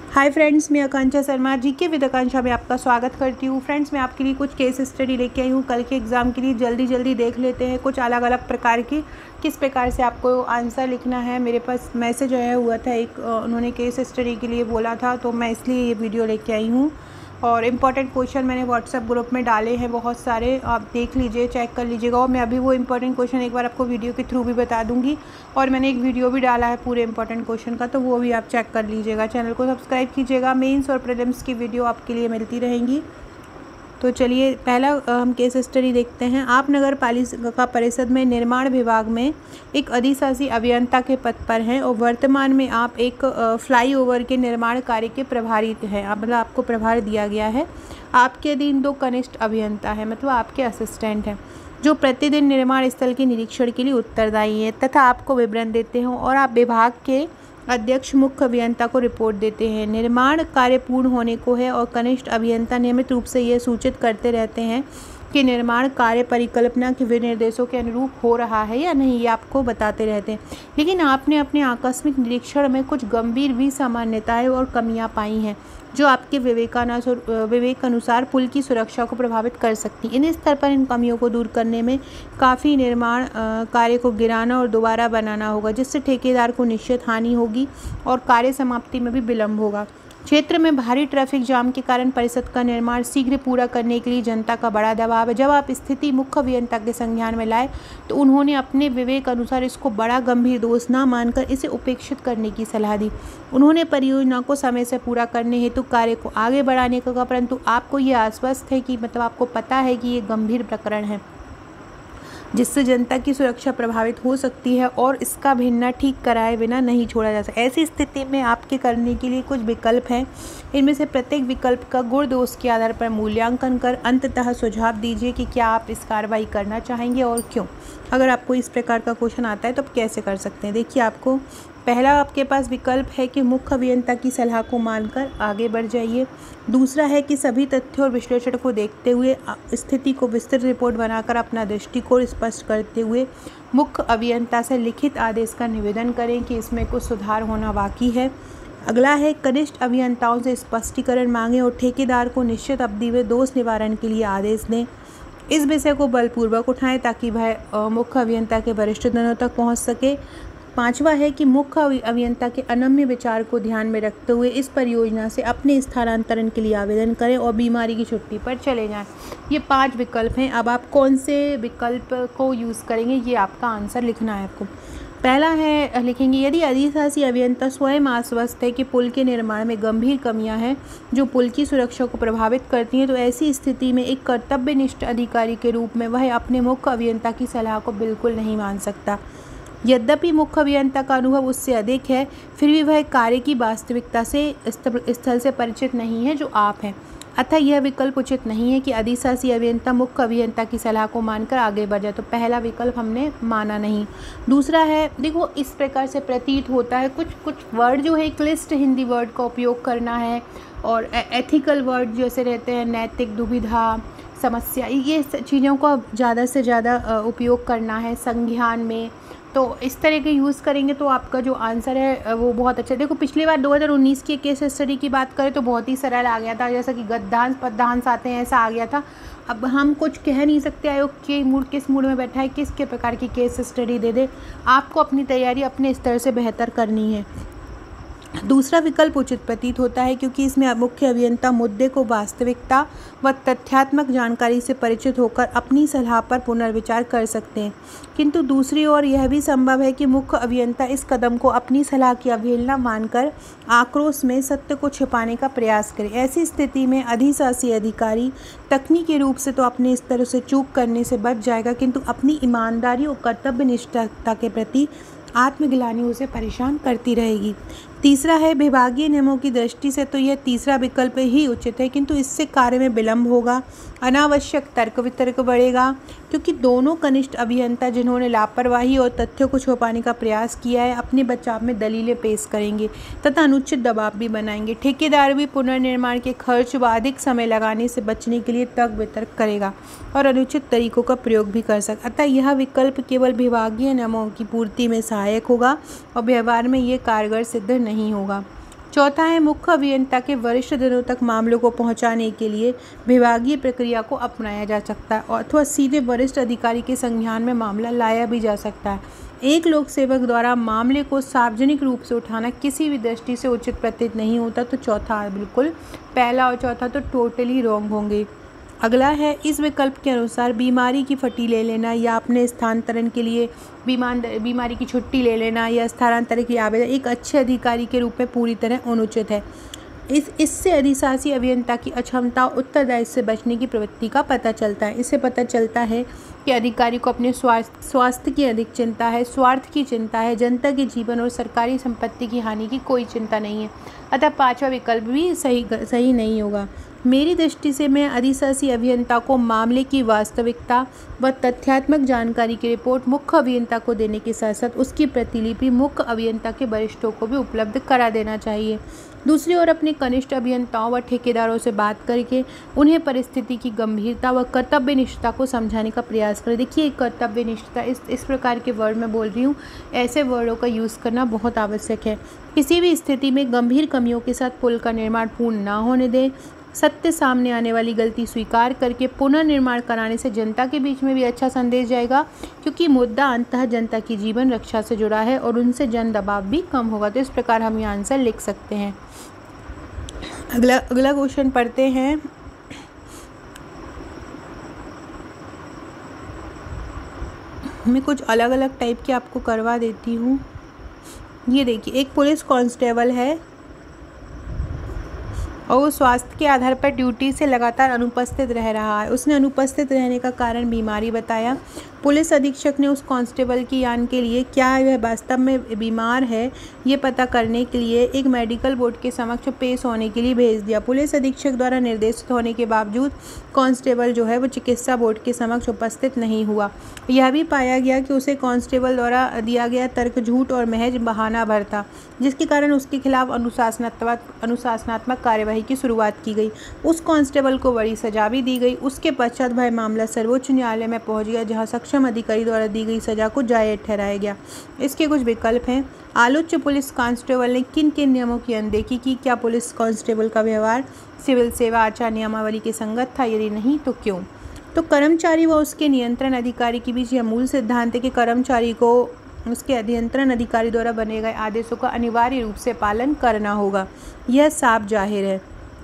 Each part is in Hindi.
हाय फ्रेंड्स, मैं आकांक्षा शर्मा जीके विद आकांक्षा में आपका स्वागत करती हूँ। फ्रेंड्स, मैं आपके लिए कुछ केस स्टडी लेके आई हूँ कल के एग्ज़ाम के लिए। जल्दी देख लेते हैं कुछ अलग अलग प्रकार की, किस प्रकार से आपको आंसर लिखना है। मेरे पास मैसेज आया हुआ था, एक उन्होंने केस स्टडी के लिए बोला था, तो मैं इसलिए ये वीडियो लेके आई हूँ। और इम्पॉर्टेंट क्वेश्चन मैंने व्हाट्सएप ग्रुप में डाले हैं बहुत सारे, आप देख लीजिए, चेक कर लीजिएगा। और मैं अभी वो इम्पॉर्टेंट क्वेश्चन एक बार आपको वीडियो के थ्रू भी बता दूंगी। और मैंने एक वीडियो भी डाला है पूरे इंपॉर्टेंट क्वेश्चन का, तो वो भी आप चेक कर लीजिएगा। चैनल को सब्सक्राइब कीजिएगा, मेंस और प्रीलिम्स की वीडियो आपके लिए मिलती रहेंगी। तो चलिए, पहला हम केस स्टडी देखते हैं। आप नगर पालिका परिषद में निर्माण विभाग में एक अधिशासी अभियंता के पद पर हैं और वर्तमान में आप एक फ्लाईओवर के निर्माण कार्य के प्रभारी हैं। मतलब आपको प्रभार दिया गया है। आपके अधीन 2 कनिष्ठ अभियंता हैं, मतलब आपके असिस्टेंट हैं, जो प्रतिदिन निर्माण स्थल के निरीक्षण के लिए उत्तरदायी हैं तथा आपको विवरण देते हैं, और आप विभाग के अध्यक्ष मुख्य अभियंता को रिपोर्ट देते हैं। निर्माण कार्य पूर्ण होने को है और कनिष्ठ अभियंता नियमित रूप से यह सूचित करते रहते हैं कि निर्माण कार्य परिकल्पना के विनिर्देशों के अनुरूप हो रहा है या नहीं, ये आपको बताते रहते हैं। लेकिन आपने अपने आकस्मिक निरीक्षण में कुछ गंभीर विसामान्यताएं और कमियां पाई हैं जो आपके विवेक अनुसार पुल की सुरक्षा को प्रभावित कर सकती। इन स्तर पर इन कमियों को दूर करने में काफ़ी निर्माण कार्य को गिराना और दोबारा बनाना होगा, जिससे ठेकेदार को निश्चित हानि होगी और कार्य समाप्ति में भी विलम्ब होगा। क्षेत्र में भारी ट्रैफिक जाम के कारण परिषद का निर्माण शीघ्र पूरा करने के लिए जनता का बड़ा दबाव है। जब आप स्थिति मुख्य अभियंता के संज्ञान में लाए तो उन्होंने अपने विवेक अनुसार इसको बड़ा गंभीर दोष न मानकर इसे उपेक्षित करने की सलाह दी। उन्होंने परियोजना को समय से पूरा करने हेतु कार्य को आगे बढ़ाने का कहा, परंतु आपको ये आश्वस्त है कि आपको पता है कि ये गंभीर प्रकरण है जिससे जनता की सुरक्षा प्रभावित हो सकती है और इसका भिन्ना ठीक कराए बिना नहीं छोड़ा जा सकता। ऐसी स्थिति में आपके करने के लिए कुछ विकल्प हैं। इनमें से प्रत्येक विकल्प का गुण दोष के आधार पर मूल्यांकन कर अंततः सुझाव दीजिए कि क्या आप इस कार्रवाई करना चाहेंगे और क्यों। अगर आपको इस प्रकार का क्वेश्चन आता है तो आप कैसे कर सकते हैं। देखिए, आपको पहला आपके पास विकल्प है कि मुख्य अभियंता की सलाह को मानकर आगे बढ़ जाइए। दूसरा है कि सभी तथ्यों और विश्लेषण को देखते हुए स्थिति को विस्तृत रिपोर्ट बनाकर अपना दृष्टिकोण स्पष्ट करते हुए मुख्य अभियंता से लिखित आदेश का निवेदन करें कि इसमें कुछ सुधार होना बाकी है। अगला है, कनिष्ठ अभियंताओं से स्पष्टीकरण मांगें और ठेकेदार को निश्चित अवधि में दोष निवारण के लिए आदेश दें। इस विषय को बलपूर्वक उठाएं ताकि वह मुख्य अभियंता के वरिष्ठ जनों तक पहुँच सके। 5वां है कि मुख्य अभियंता के अनम्य विचार को ध्यान में रखते हुए इस परियोजना से अपने स्थानांतरण के लिए आवेदन करें और बीमारी की छुट्टी पर चले जाएं। ये 5 विकल्प हैं। अब आप कौन से विकल्प को यूज़ करेंगे, ये आपका आंसर लिखना है आपको। पहला है, लिखेंगे, यदि अधिशासी अभियंता स्वयं आश्वस्त है कि पुल के निर्माण में गंभीर कमियां हैं जो पुल की सुरक्षा को प्रभावित करती हैं, तो ऐसी स्थिति में एक कर्तव्यनिष्ठ अधिकारी के रूप में वह अपने मुख्य अभियंता की सलाह को बिल्कुल नहीं मान सकता। यद्यपि मुख्य अभियंता का अनुभव उससे अधिक है, फिर भी वह कार्य की वास्तविकता से स्थल से परिचित नहीं है जो आप हैं। अतः यह विकल्प उचित नहीं है कि अधिशासी अभियंता मुख्य अभियंता की सलाह को मानकर आगे बढ़ जाए। तो पहला विकल्प हमने माना नहीं। दूसरा है, देखो, इस प्रकार से प्रतीत होता है, कुछ वर्ड जो है क्लिष्ट हिंदी वर्ड का उपयोग करना है और एथिकल वर्ड जैसे रहते हैं, नैतिक, दुविधा, समस्या, ये चीज़ों का ज़्यादा से ज़्यादा उपयोग करना है संज्ञान में। तो इस तरह के यूज़ करेंगे तो आपका जो आंसर है वो बहुत अच्छा। देखो, पिछली बार 2019 के केस स्टडी की बात करें तो बहुत ही सरल आ गया था, जैसा कि गद्यांश पद्यांश आते हैं, ऐसा आ गया था। अब हम कुछ कह नहीं सकते आयोग के मूड किस मूड में बैठा है, किसके प्रकार की केस स्टडी दे दे। आपको अपनी तैयारी अपने स्तर से बेहतर करनी है। दूसरा विकल्प उचित प्रतीत होता है क्योंकि इसमें मुख्य अभियंता मुद्दे को वास्तविकता व तथ्यात्मक जानकारी से परिचित होकर अपनी सलाह पर पुनर्विचार कर सकते हैं। किंतु दूसरी ओर यह भी संभव है कि मुख्य अभियंता इस कदम को अपनी सलाह की अवहेलना मानकर आक्रोश में सत्य को छिपाने का प्रयास करे। ऐसी स्थिति में अधिशासी अधिकारी तकनीकी रूप से तो अपने स्तर से चूक करने से बच जाएगा, किंतु अपनी ईमानदारी और कर्तव्यनिष्ठता के प्रति आत्मग्लानि उसे परेशान करती रहेगी। तीसरा है, विभागीय नियमों की दृष्टि से तो यह तीसरा विकल्प ही उचित है, किंतु इससे कार्य में विलम्ब होगा, अनावश्यक तर्क वितर्क बढ़ेगा, क्योंकि दोनों कनिष्ठ अभियंता जिन्होंने लापरवाही और तथ्यों को छुपाने का प्रयास किया है अपने बचाव में दलीलें पेश करेंगे तथा अनुचित दबाव भी बनाएंगे। ठेकेदार भी पुनर्निर्माण के खर्च व अधिक समय लगाने से बचने के लिए तर्क वितर्क करेगा और अनुचित तरीकों का प्रयोग भी कर सकता। अतः यह विकल्प केवल विभागीय नियमों की पूर्ति में सहायक होगा और व्यवहार में ये कारगर सिद्ध नहीं होगा। चौथा है मुख्य अभियंता के वरिष्ठ जनों तक मामलों को पहुंचाने के लिए विभागीय प्रक्रिया को अपनाया जा सकता है अथवा सीधे वरिष्ठ अधिकारी के संज्ञान में मामला लाया भी जा सकता है। एक लोक सेवक द्वारा मामले को सार्वजनिक रूप से उठाना किसी भी दृष्टि से उचित प्रतीत नहीं होता। तो चौथा बिल्कुल, पहला और चौथा तो टोटली रॉन्ग होंगे। अगला है इस विकल्प के अनुसार बीमारी की फटी ले लेना या अपने स्थानांतरण के लिए बीमारी की छुट्टी ले लेना या स्थानांतरण की आवेदन एक अच्छे अधिकारी के रूप में पूरी तरह अनुचित है। इससे अधिशासी अभियंता की अक्षमता और उत्तरदायित्व से बचने की प्रवृत्ति का पता चलता है। इससे पता चलता है कि अधिकारी को अपने स्वास्थ्य की अधिक चिंता है, स्वार्थ की चिंता है, जनता के जीवन और सरकारी संपत्ति की हानि की कोई चिंता नहीं है। अतः पांचवा विकल्प भी सही नहीं होगा। मेरी दृष्टि से मैं अधिशासी अभियंता को मामले की वास्तविकता व तथ्यात्मक जानकारी की रिपोर्ट मुख्य अभियंता को देने के साथ साथ उसकी प्रतिलिपि मुख्य अभियंता के वरिष्ठों को भी उपलब्ध करा देना चाहिए। दूसरी ओर अपने कनिष्ठ अभियंताओं व ठेकेदारों से बात करके उन्हें परिस्थिति की गंभीरता व कर्तव्यनिष्ठता को समझाने का प्रयास करें। देखिए, कर्तव्यनिष्ठता इस प्रकार के वर्ड मैं बोल रही हूँ, ऐसे वर्डों का यूज़ करना बहुत आवश्यक है। किसी भी स्थिति में गंभीर कमियों के साथ पुल का निर्माण पूर्ण ना होने दें। सत्य सामने आने वाली गलती स्वीकार करके पुनर्निर्माण कराने से जनता के बीच में भी अच्छा संदेश जाएगा, क्योंकि मुद्दा अंततः जनता की जीवन रक्षा से जुड़ा है और उनसे जन दबाव भी कम होगा। तो इस प्रकार हम ये आंसर लिख सकते हैं। अगला क्वेश्चन पढ़ते हैं। मैं कुछ अलग अलग टाइप के आपको करवा देती हूँ। ये देखिए, एक पुलिस कांस्टेबल है और वो स्वास्थ्य के आधार पर ड्यूटी से लगातार अनुपस्थित रह रहा है। उसने अनुपस्थित रहने का कारण बीमारी बताया। पुलिस अधीक्षक ने उस कांस्टेबल की जान के लिए क्या वह वास्तव में बीमार है ये पता करने के लिए एक मेडिकल बोर्ड के समक्ष पेश होने के लिए भेज दिया। पुलिस अधीक्षक द्वारा निर्देशित होने के बावजूद कांस्टेबल जो है वो चिकित्सा बोर्ड के समक्ष उपस्थित नहीं हुआ। यह भी पाया गया कि उसे कांस्टेबल द्वारा दिया गया तर्क झूठ और महज बहाना भर था, जिसके कारण उसके खिलाफ अनुशासनात्मक कार्यवाही की शुरुआत की गई। उस कांस्टेबल को बड़ी सजा भी दी गई। उसके पश्चात वह मामला सर्वोच्च न्यायालय में पहुंच गया, जहां सक्षम अधिकारी द्वारा दी गई सजा को जायज ठहराया गया। इसके कुछ विकल्प हैं। आलोच्य पुलिस कांस्टेबल ने किन किन नियमों की अनदेखी की? क्या पुलिस कांस्टेबल का व्यवहार सिविल सेवा आचार नियमावली के संगत था? यदि नहीं तो क्यों? तो कर्मचारी व उसके नियंत्रण अधिकारी के बीच यह मूल सिद्धांत है कि कर्मचारी को उसके अभियंत्रण अधिकारी द्वारा बने गए आदेशों का अनिवार्य रूप से पालन करना होगा। यह साफ जाहिर है।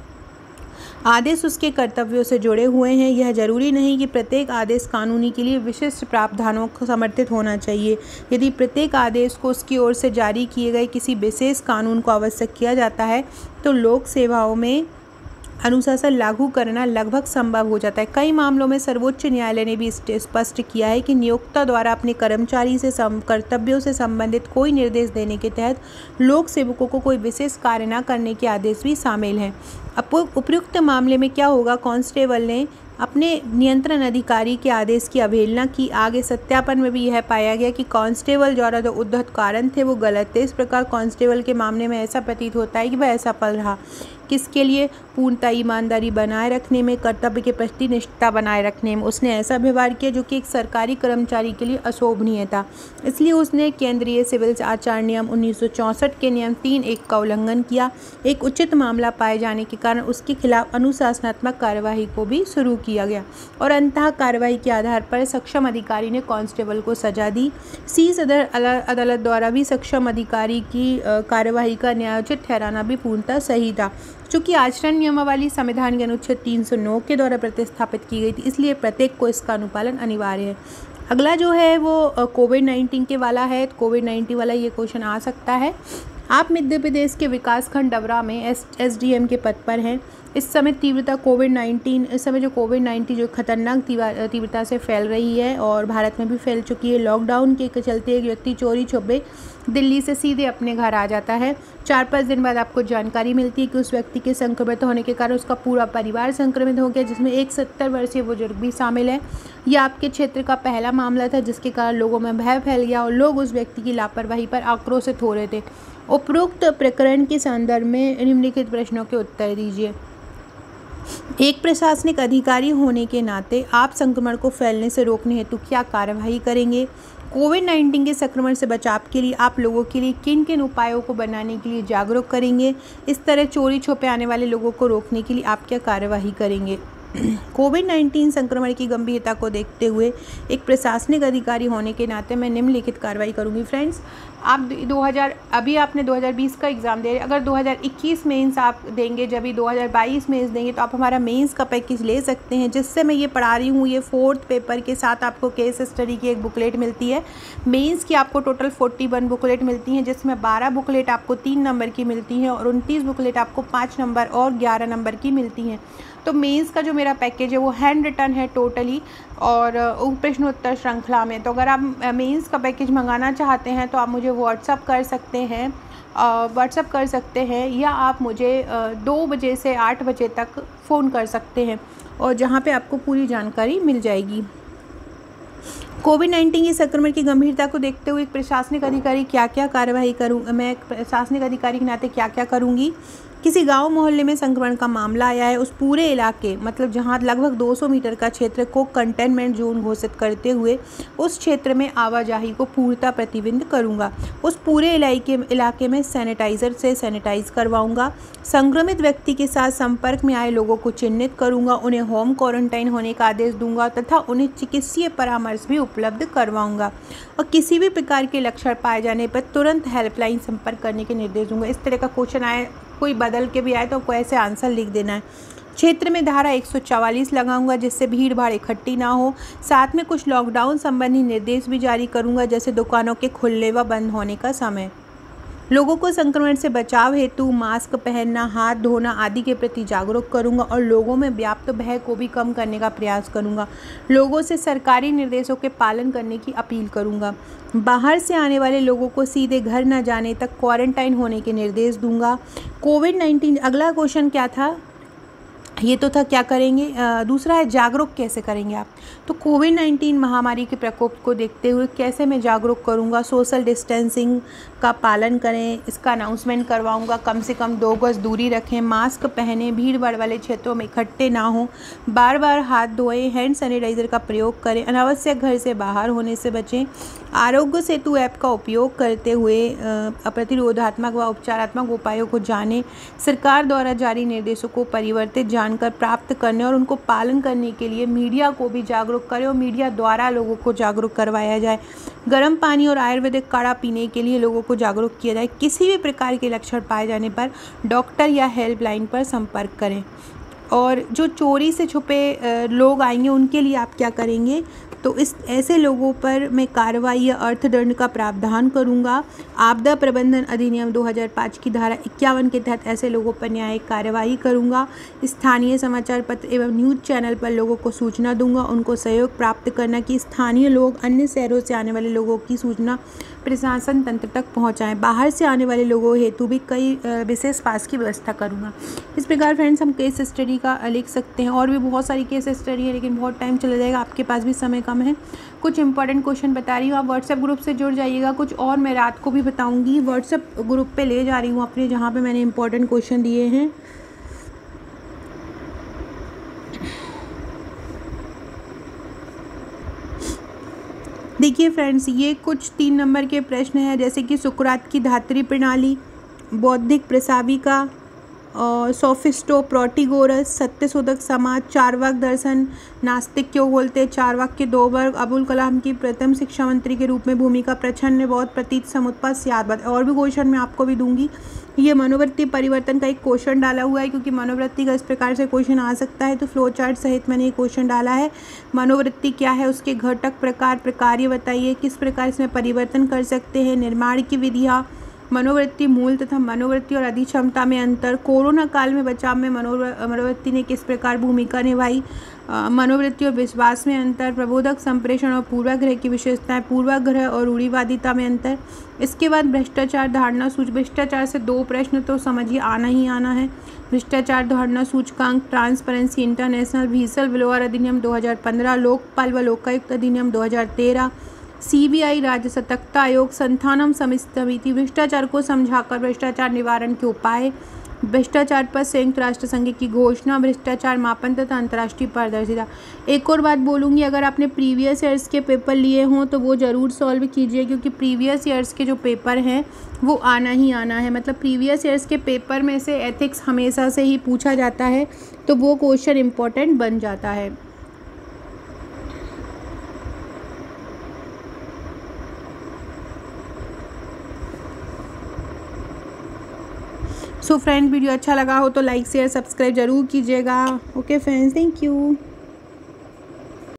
आदेश उसके कर्तव्यों से जुड़े हुए हैं। यह जरूरी नहीं कि प्रत्येक आदेश कानूनी के लिए विशिष्ट प्रावधानों को समर्थित होना चाहिए। यदि प्रत्येक आदेश को उसकी ओर से जारी किए गए किसी विशेष कानून को आवश्यक किया जाता है तो लोक सेवाओं में अनुशासन लागू करना लगभग संभव हो जाता है। कई मामलों में सर्वोच्च न्यायालय ने भी स्पष्ट किया है कि नियोक्ता द्वारा अपने कर्मचारी से कर्तव्यों से संबंधित कोई निर्देश देने के तहत लोक सेवकों को कोई विशेष कार्य न करने के आदेश भी शामिल हैं। उपयुक्त मामले में क्या होगा? कांस्टेबल ने अपने नियंत्रण अधिकारी के आदेश की अवहेलना की। आगे सत्यापन में भी यह पाया गया कि कांस्टेबल द्वारा जो उद्धत कारण थे वो गलत थे। इस प्रकार कांस्टेबल के मामले में ऐसा प्रतीत होता है कि वह असफल रहा। किसके लिए? पूर्णतः ईमानदारी बनाए रखने में, कर्तव्य के प्रति निष्ठा बनाए रखने में। उसने ऐसा व्यवहार किया जो कि एक सरकारी कर्मचारी के लिए अशोभनीय था। इसलिए उसने केंद्रीय सिविल आचार नियम 1964 के नियम 3(1) का उल्लंघन किया। एक उचित मामला पाए जाने के कारण उसके खिलाफ अनुशासनात्मक कार्यवाही को भी शुरू किया गया और अंततः कार्यवाही के आधार पर सक्षम अधिकारी ने कांस्टेबल को सजा दी। शीर्ष अदालत द्वारा भी सक्षम अधिकारी की कार्यवाही का न्यायोचित ठहराना भी पूर्णतः सही था। चूँकि आचरण नियमावली संविधान के अनुच्छेद 309 के द्वारा प्रतिस्थापित की गई थी, इसलिए प्रत्येक को इसका अनुपालन अनिवार्य है। अगला जो है वो कोविड-19 के वाला है। कोविड-19 वाला ये क्वेश्चन आ सकता है। आप मध्य प्रदेश के विकासखंड डबरा में SDM के पद पर हैं। इस समय जो कोविड-19 जो खतरनाक तीव्रता से फैल रही है और भारत में भी फैल चुकी है। लॉकडाउन के चलते एक व्यक्ति चोरी छुपे दिल्ली से सीधे अपने घर आ जाता है। 4-5 दिन बाद आपको जानकारी मिलती है कि उस व्यक्ति के संक्रमित होने के कारण उसका पूरा परिवार संक्रमित हो गया, जिसमें एक 70 वर्षीय बुजुर्ग भी शामिल है। यह आपके क्षेत्र का पहला मामला था जिसके कारण लोगों में भय फैल गया और लोग उस व्यक्ति की लापरवाही पर आक्रोशित हो रहे थे। उपरोक्त प्रकरण के संदर्भ में निम्नलिखित प्रश्नों के उत्तर दीजिए। एक प्रशासनिक अधिकारी होने के नाते आप संक्रमण को फैलने से रोकने हेतु क्या कार्यवाही करेंगे? कोविड-19 के संक्रमण से बचाव के लिए आप लोगों के लिए किन किन उपायों को बनाने के लिए जागरूक करेंगे, इस तरह चोरी छुपे आने वाले लोगों को रोकने के लिए आप क्या कार्यवाही करेंगे। कोविड-19 संक्रमण की गंभीरता को देखते हुए एक प्रशासनिक अधिकारी होने के नाते मैं निम्नलिखित कार्रवाई करूंगी। फ्रेंड्स, आप अभी आपने 2020 का एग्ज़ाम दे रहे, अगर 2021 मेंस आप देंगे, जब भी 2022 मेंस देंगे, तो आप हमारा मेंस का पैकेज ले सकते हैं, जिससे मैं ये पढ़ा रही हूँ। ये 4th पेपर के साथ आपको केस स्टडी की एक बुकलेट मिलती है। मेंस की आपको टोटल 41 बुकलेट मिलती हैं, जिसमें 12 बुकलेट आपको 3 नंबर की मिलती हैं और 29 बुकलेट आपको 5 नंबर और 11 नंबर की मिलती हैं। तो मेंस का जो मेरा पैकेज है वो हैंड रिटन है टोटली, और प्रश्नोत्तर श्रृंखला में। तो अगर आप मेंस का पैकेज मंगाना चाहते हैं तो आप मुझे व्हाट्सअप कर सकते हैं या आप मुझे 2 बजे से 8 बजे तक फ़ोन कर सकते हैं, और जहां पे आपको पूरी जानकारी मिल जाएगी। कोविड-19 के संक्रमण की गंभीरता को देखते हुए एक प्रशासनिक अधिकारी क्या क्या कार्यवाही करूँ, मैं एक प्रशासनिक अधिकारी के नाते क्या क्या करूँगी। किसी गांव मोहल्ले में संक्रमण का मामला आया है, उस पूरे इलाके मतलब जहां लगभग 200 मीटर का क्षेत्र को कंटेनमेंट जोन घोषित करते हुए उस क्षेत्र में आवाजाही को पूर्णतः प्रतिबंध करूंगा। उस पूरे इलाके में सैनिटाइज़र से सैनिटाइज करवाऊंगा। संक्रमित व्यक्ति के साथ संपर्क में आए लोगों को चिन्हित करूंगा, उन्हें होम क्वारंटाइन होने का आदेश दूंगा तथा उन्हें चिकित्सीय परामर्श भी उपलब्ध करवाऊंगा, और किसी भी प्रकार के लक्षण पाए जाने पर तुरंत हेल्पलाइन संपर्क करने के निर्देश दूंगा। इस तरह का क्वेश्चन आए, कोई बदल के भी आए, तो आपको ऐसे आंसर लिख देना है। क्षेत्र में धारा 144 लगाऊंगा, जिससे भीड़ भाड़ इकट्ठी ना हो। साथ में कुछ लॉकडाउन संबंधी निर्देश भी जारी करूंगा, जैसे दुकानों के खुलने व बंद होने का समय। लोगों को संक्रमण से बचाव हेतु मास्क पहनना, हाथ धोना आदि के प्रति जागरूक करूंगा, और लोगों में व्याप्त भय को भी कम करने का प्रयास करूंगा। लोगों से सरकारी निर्देशों के पालन करने की अपील करूंगा। बाहर से आने वाले लोगों को सीधे घर न जाने तक क्वारंटाइन होने के निर्देश दूंगा। कोविड-19 अगला क्वेश्चन क्या था, ये तो था क्या करेंगे। दूसरा है जागरूक कैसे करेंगे आप। तो कोविड-19 महामारी के प्रकोप को देखते हुए कैसे मैं जागरूक करूंगा। सोशल डिस्टेंसिंग का पालन करें, इसका अनाउंसमेंट करवाऊंगा। कम से कम 2 गज दूरी रखें, मास्क पहनें, भीड़ भाड़ वाले क्षेत्रों में इकट्ठे ना हों, बार बार हाथ धोएं, हैंड सैनिटाइज़र का प्रयोग करें, अनावश्यक घर से बाहर होने से बचें। आरोग्य सेतु ऐप का उपयोग करते हुए प्रतिरोधात्मक व उपचारात्मक उपायों को जानें। सरकार द्वारा जारी निर्देशों को परिवर्तित जानकर प्राप्त करने और उनको पालन करने के लिए मीडिया को भी जागरूक करें, और मीडिया द्वारा लोगों को जागरूक करवाया जाए। गर्म पानी और आयुर्वेदिक काढ़ा पीने के लिए लोगों को जागरूक किया जाए। किसी भी प्रकार के लक्षण पाए जाने पर डॉक्टर या हेल्पलाइन पर संपर्क करें। और जो चोरी से छुपे लोग आएंगे उनके लिए आप क्या करेंगे, तो ऐसे लोगों पर मैं कार्रवाई या अर्थदंड का प्रावधान करूंगा। आपदा प्रबंधन अधिनियम 2005 की धारा 51 के तहत ऐसे लोगों पर न्यायिक कार्यवाही करूंगा। स्थानीय समाचार पत्र एवं न्यूज़ चैनल पर लोगों को सूचना दूंगा, उनको सहयोग प्राप्त करना कि स्थानीय लोग अन्य शहरों से आने वाले लोगों की सूचना प्रशासन तंत्र तक पहुँचाएँ। बाहर से आने वाले लोगों हेतु भी कई विशेष पास की व्यवस्था करूँगा। इस प्रकार फ्रेंड्स हम केस स्टडी का लिख सकते हैं, और भी बहुत सारी केस स्टडी है, लेकिन बहुत टाइम चला जाएगा, आपके पास भी समय कम है। कुछ इंपॉर्टेंट क्वेश्चन बता रही हूँ, आप व्हाट्सएप ग्रुप से जुड़ जाइएगा। कुछ और मैं रात को भी बताऊँगी, व्हाट्सएप ग्रुप पे ले जा रही हूँ अपने, जहाँ पे मैंने इंपॉर्टेंट क्वेश्चन दिए हैं। देखिए फ्रेंड्स, ये कुछ 3 नंबर के प्रश्न हैं, जैसे कि सुकरात की धात्री प्रणाली, बौद्धिक प्रसाविका, सोफिस्टो, प्रोटीगोरस, सत्यशोधक समाज, चारवाक दर्शन, नास्तिक क्यों बोलते हैं, चारवाक के 2 वर्ग, अबुल कलाम की प्रथम शिक्षा मंत्री के रूप में भूमिका, प्रच्छन्न बहुत, प्रतीत समुत्पाद, सियादबाद। और भी क्वेश्चन मैं आपको भी दूंगी। ये मनोवृत्ति परिवर्तन का एक क्वेश्चन डाला हुआ है, क्योंकि मनोवृत्ति का इस प्रकार से क्वेश्चन आ सकता है, तो फ्लो चार्ट सहित मैंने ये क्वेश्चन डाला है। मनोवृत्ति क्या है, उसके घटक प्रकार प्रकार्य बताइए, किस प्रकार इसमें परिवर्तन कर सकते हैं, निर्माण की विधियाँ, मनोवृत्ति मूल तथा मनोवृत्ति और अधिक्षमता में अंतर, कोरोना काल में बचाव में मनोवृत्ति ने किस प्रकार भूमिका निभाई, मनोवृत्ति और विश्वास में अंतर, प्रबोधक संप्रेषण और पूर्वाग्रह की विशेषताएं, पूर्वाग्रह और रूढ़िवादिता में अंतर। इसके बाद भ्रष्टाचार धारणा सूच, भ्रष्टाचार से 2 प्रश्न तो समझिए आना ही आना है। भ्रष्टाचार धारणा सूचकांक, ट्रांसपेरेंसी इंटरनेशनल, व्हिसल ब्लोअर अधिनियम 2015, लोकपाल व लोकायुक्त अधिनियम 2013, CBI राज्य सतर्कता आयोग, संथानम समिति, भ्रष्टाचार को समझाकर भ्रष्टाचार निवारण के उपाय, भ्रष्टाचार पर संयुक्त राष्ट्र संघ की घोषणा, भ्रष्टाचार मापन तथा अंतर्राष्ट्रीय पारदर्शिता। एक और बात बोलूँगी, अगर आपने प्रीवियस ईयर्स के पेपर लिए हों तो वो ज़रूर सॉल्व कीजिए, क्योंकि प्रीवियस ईयर्स के जो पेपर हैं वो आना ही आना है। मतलब प्रीवियस ईयर्स के पेपर में से एथिक्स हमेशा से ही पूछा जाता है, तो वो क्वेश्चन इम्पोर्टेंट बन जाता है। सो फ्रेंड, वीडियो अच्छा लगा हो तो लाइक शेयर सब्सक्राइब ज़रूर कीजिएगा। Okay friends, thank you.